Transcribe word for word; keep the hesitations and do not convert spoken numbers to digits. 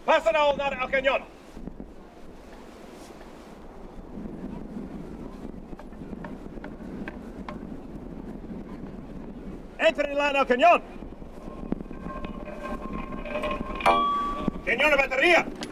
Passano naar el cañón. Entren in line al cañón. Cañón de batteria.